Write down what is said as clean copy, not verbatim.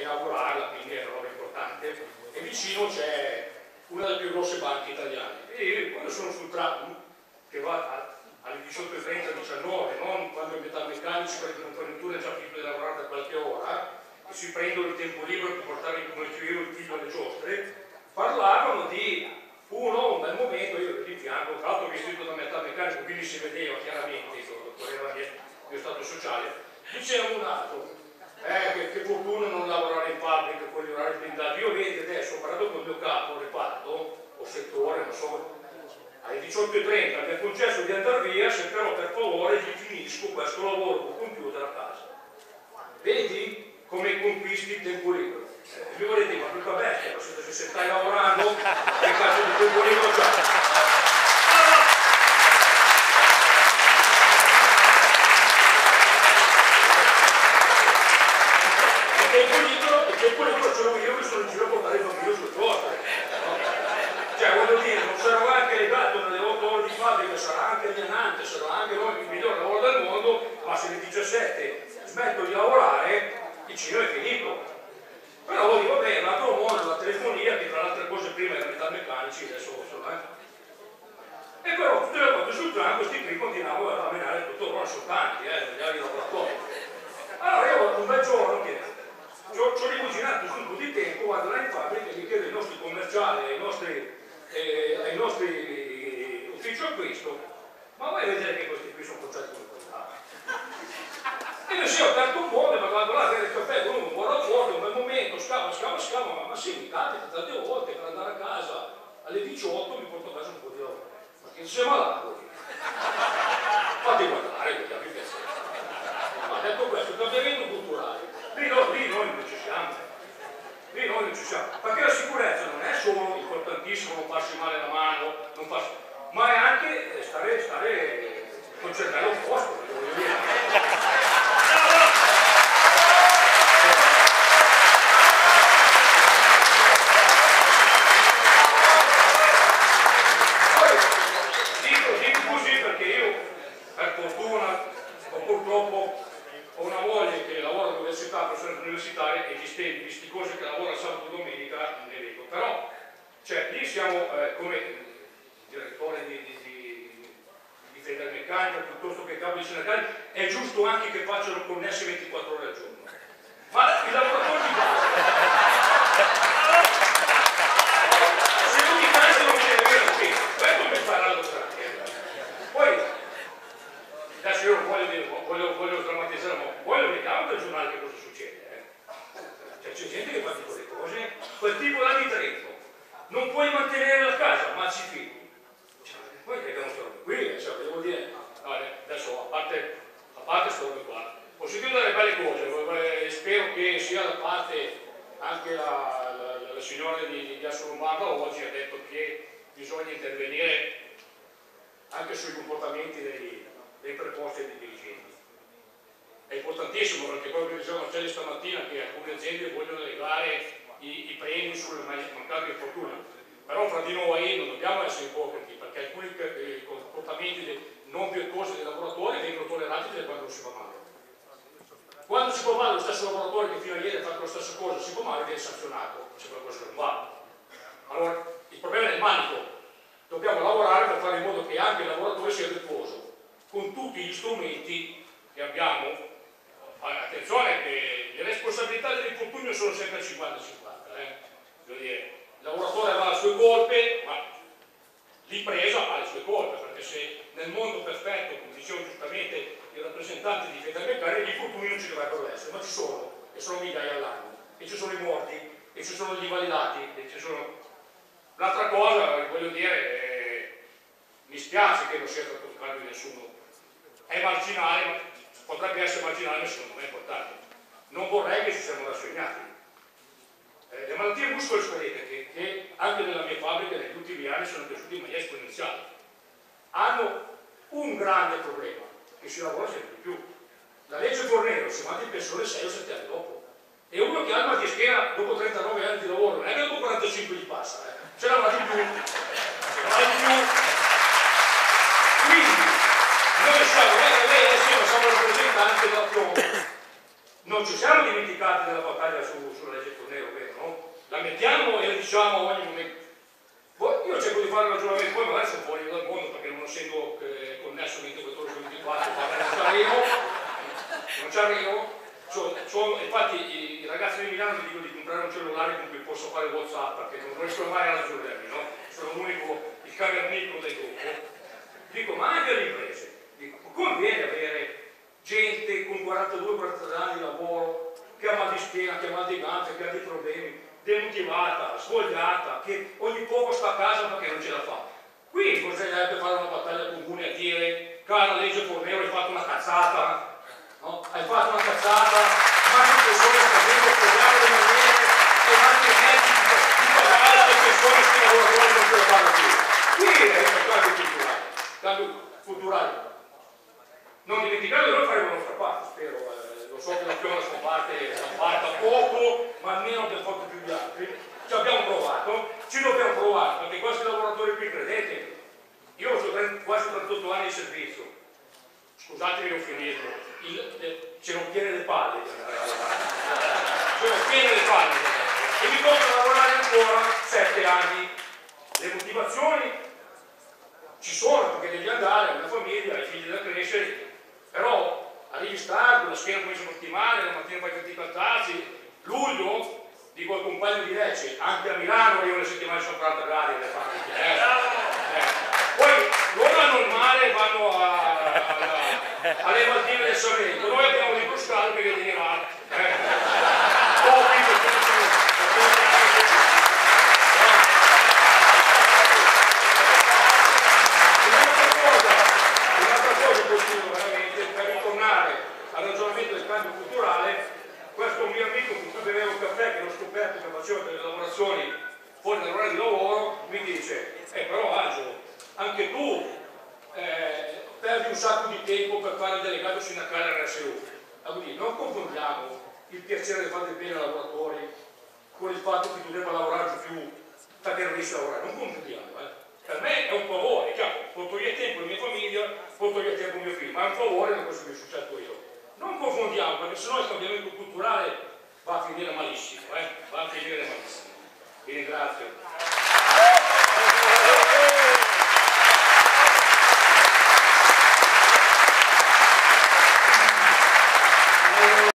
inaugurarla, quindi è una roba importante, e vicino c'è una delle più grosse banche italiane. E quando sono sul tram, che va alle 18:30-19, non quando i metalmeccanici per le congiunture già finito di lavorare da qualche ora, e si prendono il tempo libero per portare come io il figlio alle giostre, parlavano di un bel momento, io ero di fianco, tra l'altro vestito da metalmeccanico, quindi si vedeva chiaramente il mio stato sociale, diceva un altro, che fortuna non lavorare in fabbrica con gli orari blindati. Io vedi adesso ho parlato con il mio capo reparto o settore, non so, alle 18:30 mi ha concesso di andare via, se però per favore gli finisco questo lavoro con computer a casa. Vedi come conquisti il tempo libero? Mi volete dire, ma tutta bestia, se stai lavorando, che cazzo di tempo libero c'è? Il tempo libero ce l'ho io che sono in giro a portare il bambino sul giostre. Cioè, voglio dire, non sarò anche legato nelle 8 ore di fabbrica, sarà anche allenante, sarà anche noi il miglior lavoro del mondo, ma se alle 17 smetto di lavorare, il cinema è finito. Però dico, vabbè, un altro mondo, la telefonia, che tra le altre cose prima erano metalmeccanici, adesso sono, E però tutte le volte sul tram questi qui continuavano a menare tutto loro soltanti, negli altri lavoratori. Allora io un bel giorno che ci ho rimuginato su un po' di tempo, vado là in fabbrica e gli chiedo ai nostri commerciali, ai nostri uffici acquisto, ma vuoi vedere che questi qui sono conciati come quella? E io sì, ho aperto un po', ma vado là a bere il caffè con un buon rapporto, un bel momento, scava, ma sì, mi capita tante volte per andare a casa alle 18 mi porto a casa un po' di lavoro. Ma che sei malato? Fate guardare, vediamo il piacere. Ma detto questo, cambiamento culturale. Lì noi non ci siamo. Lì noi non ci siamo. Perché la sicurezza non è solo importantissimo non farsi male la mano, ma è anche stare col cervello a posto, voglio dire. Dico così perché io, per fortuna o purtroppo, ho una moglie che lavora all'università, professore universitaria, e gli sti cose che lavora sabato e domenica non ne vedo. Però, cioè, lì siamo come direttore di Federmeccanica, piuttosto che capo di sindacali, è giusto anche che facciano connessi 24 ore al giorno. Ma il lavoratore di base, se non mi cansa non ce ne vedo che, questo mi farà la dottorata. Poi, adesso io voglio drammatizzare, ma poi lo vediamo dal giornale che cosa succede. Cioè, c'è gente che fa tipo le cose, quel tipo là di Trento, non puoi mantenere la casa, ma ci figli. Cioè, poi abbiamo queste robe qui, cioè, devo dire, no, adesso a parte queste robe qua, ho sentito delle belle cose, spero che sia da parte anche la signora di Assolombarda oggi ha detto che bisogna intervenire anche sui comportamenti dei preposti e dei dirigenti. È importantissimo perché poi diceva Marcelli stamattina che alcune aziende vogliono legare i premi sulle mancate infortuni, però fra di noi non dobbiamo essere ipocriti perché alcuni comportamenti non virtuosi dei lavoratori vengono tollerati quando non si fa male. Quando si fa male lo stesso lavoratore che fino a ieri ha fatto la stessa cosa, si fa male, viene sanzionato, c'è qualcosa che non va. Allora il problema è il manico. Dobbiamo lavorare per fare in modo che anche il lavoratore sia virtuoso, con tutti gli strumenti che abbiamo. Attenzione che le responsabilità dell'infortunio sono sempre 50-50. Voglio dire, il lavoratore avrà le sue colpe, ma l'impresa ha le sue colpe, perché se nel mondo perfetto, come diceva giustamente il rappresentante di Federmeccanica, gli infortuni non ci dovrebbero essere, ma ci sono, e sono migliaia all'anno, e ci sono i morti, e ci sono gli invalidati, e ci sono... L'altra cosa, voglio dire, mi spiace che non sia stato toccato di nessuno, è marginale, ma potrebbe essere marginale, ma secondo me è importante. Non vorrei che ci siamo rassegnati. Le malattie muscoloscheletiche, che anche nella mia fabbrica negli ultimi anni sono cresciute in maniera esponenziale, hanno un grande problema, che si lavora sempre di più. La legge Fornero si manda in pensione 6 o 7 anni dopo. E uno che ha il mal di schiena dopo 39 anni di lavoro, non è che dopo 45 gli passa, ce l'avrà di più. Quindi, noi siamo, lei adesso siamo rappresentanti della piombo. Non ci siamo dimenticati della battaglia sulla legge mettiamo e le diciamo a ogni momento. Io cerco di fare un ragionamento, poi magari sono fuori dal mondo perché non essendo connesso 24 non ci arrivo. Infatti i ragazzi di Milano mi dicono di comprare un cellulare con cui posso fare WhatsApp perché non riesco mai a raggiungermi, no? Sono l'unico, il cavernicolo del gruppo. Dico, ma anche alle imprese, dico, conviene avere gente con 42-43 anni di lavoro che ha mal di schiena, che ha mal di gambe, che ha dei problemi, demotivata, svogliata, che ogni poco sta a casa perché non ce la fa. Qui bisognerebbe fare una battaglia comune a dire, cara legge Fornero, hai fatto una cazzata, no? Hai fatto una cazzata, ma le persone facendo pagare le maniere e anche i mezzi di pagare le persone che i lavoratori non ce la fanno più. Qui è il cambio culturale. Non dimenticate che noi faremo la nostra parte, spero. Lo so che la piona scomparta poco, ma almeno abbiamo fatto più di altri. Ci abbiamo provato, ci dobbiamo provare, perché questi lavoratori qui, credete, io ho quasi 38 anni di servizio, scusatemi, ho finito. C'erano piene le palle c'erano piene le palle e mi tocca lavorare ancora 7 anni. Le motivazioni ci sono perché devi andare, hai una famiglia, hai figli da crescere, però arrivi stanco, la schiena comincia a ottimare, la mattina fai fatica a alzarsi. Luglio, dico al compagno di Lecce, anche a Milano arrivo le settimane sono 40 gradi le poi loro al normale vanno alle Maldive del Sorrento, noi abbiamo di Bruscalo che viene arrivato. Un'altra cosa continuo veramente, per ritornare al ragionamento del cambio culturale, questo mio amico con cui bevevo il caffè, che l'ho scoperto che faceva delle lavorazioni fuori dall'ora di lavoro, mi dice, però Angelo, anche tu perdi un sacco di tempo per fare il delegato sindacale RSU. Quindi non confondiamo il piacere di fare del bene ai lavoratori con il fatto che tu debba lavorare di più perché non riesci a lavorare. Non confondiamo. Per me è un favore, è chiaro, porto via tempo alla mia famiglia, porto via tempo al mio figlio, ma è un favore da questo che mi è successo io. Non confondiamo, perché sennò il cambiamento culturale va a finire malissimo, va a finire malissimo. Vi ringrazio.